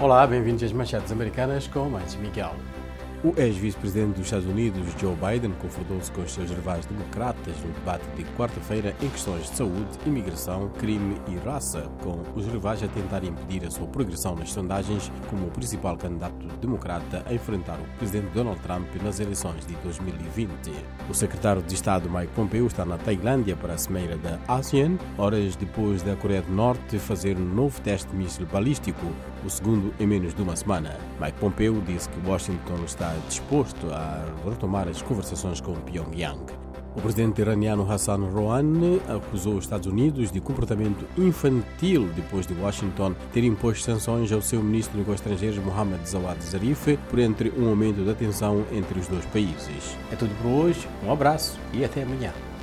Olá, bem-vindos às Manchetes Americanas com mais Miguel. O ex-vice-presidente dos Estados Unidos, Joe Biden, confrontou-se com os seus rivais democratas no debate de quarta-feira em questões de saúde, imigração, crime e raça, com os rivais a tentar impedir a sua progressão nas sondagens como o principal candidato democrata a enfrentar o presidente Donald Trump nas eleições de 2020. O secretário de Estado Mike Pompeo está na Tailândia para a cimeira da ASEAN, horas depois da Coreia do Norte fazer um novo teste de míssil balístico, o segundo em menos de uma semana. Mike Pompeo disse que Washington está disposto a retomar as conversações com Pyongyang. O presidente iraniano Hassan Rouhani acusou os Estados Unidos de comportamento infantil depois de Washington ter imposto sanções ao seu ministro de Negócios Estrangeiros Mohammad Javad Zarif por entre um aumento da tensão entre os dois países. É tudo por hoje, um abraço e até amanhã.